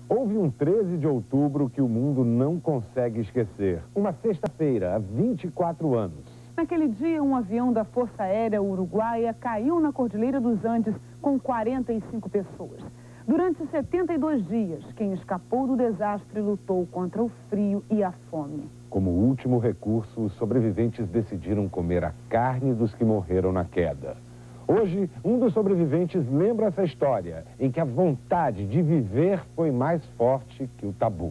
Houve um 13 de outubro que o mundo não consegue esquecer. Uma sexta-feira, há 24 anos. Naquele dia, um avião da Força Aérea Uruguaia caiu na Cordilheira dos Andes com 45 pessoas. Durante 72 dias, quem escapou do desastre lutou contra o frio e a fome. Como último recurso, os sobreviventes decidiram comer a carne dos que morreram na queda. Hoje, um dos sobreviventes lembra essa história, em que a vontade de viver foi mais forte que o tabu.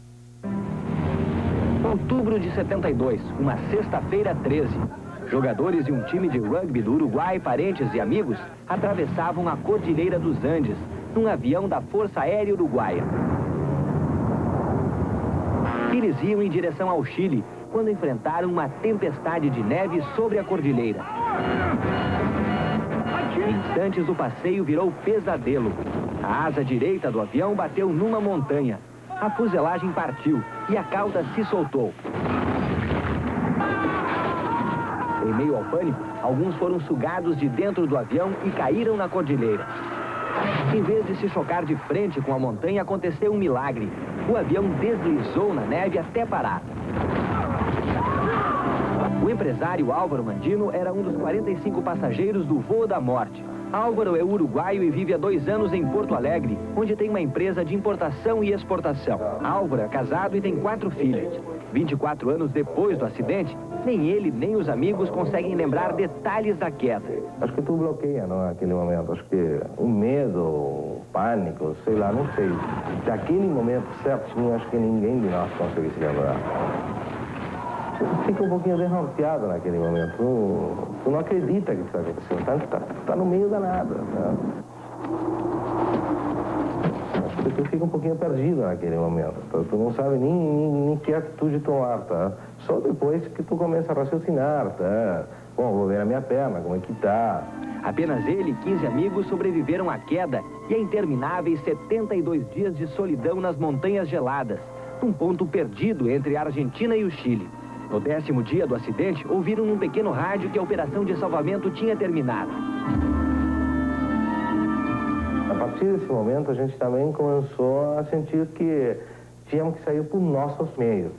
Outubro de 72, uma sexta-feira 13. Jogadores de um time de rugby do Uruguai, parentes e amigos, atravessavam a Cordilheira dos Andes, num avião da Força Aérea Uruguaia. Eles iam em direção ao Chile, quando enfrentaram uma tempestade de neve sobre a cordilheira. Em instantes, o passeio virou pesadelo. A asa direita do avião bateu numa montanha. A fuselagem partiu e a cauda se soltou. Em meio ao pânico, alguns foram sugados de dentro do avião e caíram na cordilheira. Em vez de se chocar de frente com a montanha, aconteceu um milagre. O avião deslizou na neve até parar. O empresário Álvaro Mandino era um dos 45 passageiros do voo da morte. Álvaro é uruguaio e vive há 2 anos em Porto Alegre, onde tem uma empresa de importação e exportação. Álvaro é casado e tem 4 filhos. 24 anos depois do acidente, nem ele nem os amigos conseguem lembrar detalhes da queda. Acho que tu bloqueia, não, naquele momento. Acho que o medo, o pânico, sei lá, não sei. Daquele momento certinho, acho que ninguém de nós consegue se lembrar. Fica um pouquinho derroteado naquele momento. Tu não acredita que isso está acontecendo. Tá no meio da nada. Né? Acho que tu fica um pouquinho perdido naquele momento. Tu não sabe nem que atitude tomar, tá? Só depois que tu começa a raciocinar, tá? Bom, vou ver a minha perna, como é que tá. Apenas ele e 15 amigos sobreviveram à queda e a intermináveis 72 dias de solidão nas montanhas geladas, num ponto perdido entre a Argentina e o Chile. No 10º dia do acidente, ouviram num pequeno rádio que a operação de salvamento tinha terminado. A partir desse momento, a gente também começou a sentir que tínhamos que sair por nossos meios.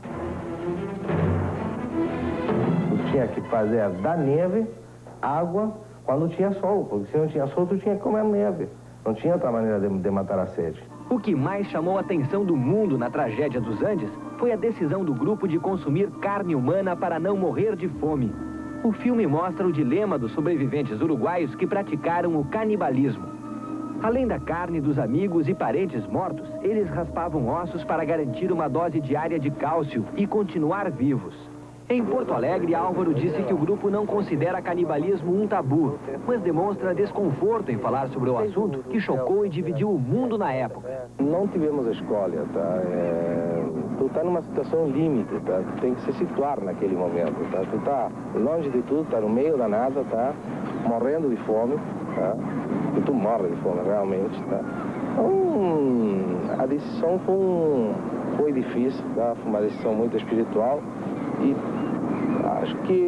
Tu tinha que fazer da neve água quando tinha sol, porque se não tinha sol, tu tinha que comer neve. Não tinha outra maneira de matar a sede. O que mais chamou a atenção do mundo na tragédia dos Andes foi a decisão do grupo de consumir carne humana para não morrer de fome. O filme mostra o dilema dos sobreviventes uruguaios que praticaram o canibalismo. Além da carne dos amigos e parentes mortos, eles raspavam ossos para garantir uma dose diária de cálcio e continuar vivos. Em Porto Alegre, Álvaro disse que o grupo não considera canibalismo um tabu, mas demonstra desconforto em falar sobre o assunto que chocou e dividiu o mundo na época. Não tivemos escolha, tá? Tu tá numa situação limite, tá? Tu tem que se situar naquele momento, tá? Tu tá longe de tudo, tá no meio da nada, tá? Morrendo de fome, tá? E tu morre de fome, realmente, tá? Então, a decisão foi difícil, tá? Foi uma decisão muito espiritual. E acho que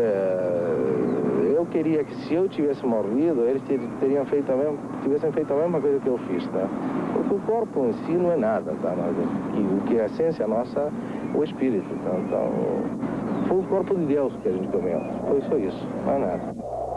eu queria que se eu tivesse morrido, eles tivessem feito a mesma coisa que eu fiz, tá? Porque o corpo em si não é nada, tá? Mas o que é a essência nossa, o espírito, tá? Então, foi o corpo de Deus que a gente comeu. Foi só isso, não é nada.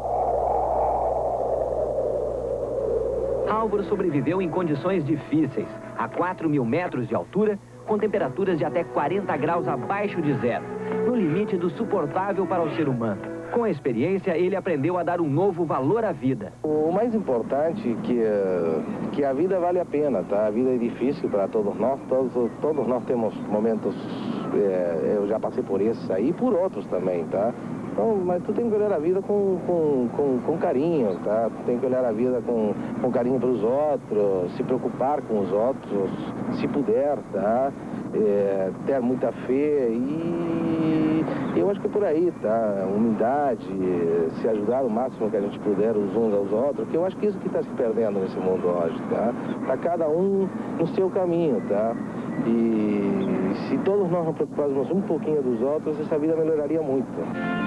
Álvaro sobreviveu em condições difíceis, a 4.000 metros de altura, com temperaturas de até 40 graus abaixo de zero, no limite do suportável para o ser humano. Com a experiência, ele aprendeu a dar um novo valor à vida. O mais importante é que a vida vale a pena, tá? A vida é difícil para todos nós, todos nós temos momentos, eu já passei por esses aí e por outros também, tá? Então, mas tu tem que olhar a vida com carinho, tá? Tu tem que olhar a vida com carinho para os outros, se preocupar com os outros, se puder, tá? Ter muita fé e eu acho que é por aí, tá? Humildade, se ajudar o máximo que a gente puder uns aos outros, que eu acho que isso que está se perdendo nesse mundo hoje, tá? Tá cada um no seu caminho, tá? E se todos nós nos preocupássemos um pouquinho dos outros, essa vida melhoraria muito.